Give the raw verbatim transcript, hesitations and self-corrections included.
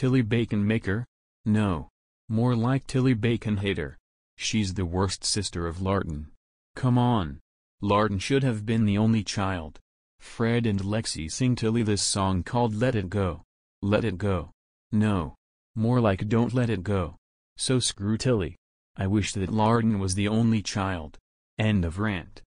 Tilly Baconmaker? No. More like Tilly Baconhater. She's the worst sister of Larton. Come on. Larton should have been the only child. Fred and Lexi sing Tilly this song called Let It Go. Let it go. No. More like Don't Let It Go. So screw Tilly. I wish that Larton was the only child. End of rant.